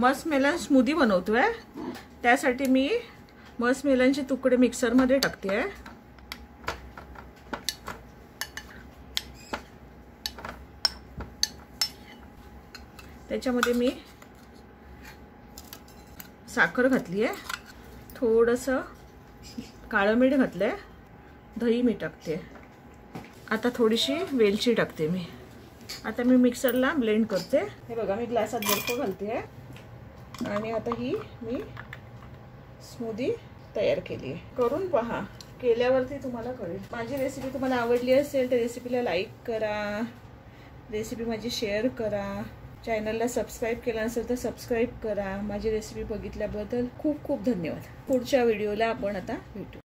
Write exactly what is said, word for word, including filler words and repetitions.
Muskmelon smoothie बनवतोय, त्यासाठी मी मस्कमेलनचे तुकडे मिक्सरमध्ये टाकते आहे। त्याच्यामध्ये मी साखर घातली आहे, थोडंसं काळं मीठ घातलंय, दही मी टाकते। आता थोडीशी वेलची टाकते मी। आता मी मिक्सरला ब्लेंड करते। हे बघा मी ग्लासात बर्फ घालते आहे आणि आता ही मी स्मूदी तयार केली आहे। करून पहा, केल्यावरती तुम्हाला कळेल। माझी रेसिपी तुम्हाला आवडली असेल तर रेसिपीला लाईक करा, रेसिपी माझी शेअर करा, चॅनलला सबस्क्राइब केलं नसेल तर सबस्क्राइब करा। माझी रेसिपी बघितल्याबद्दल खूप खूप धन्यवाद। पुढच्या व्हिडिओला आपण आता भेटू।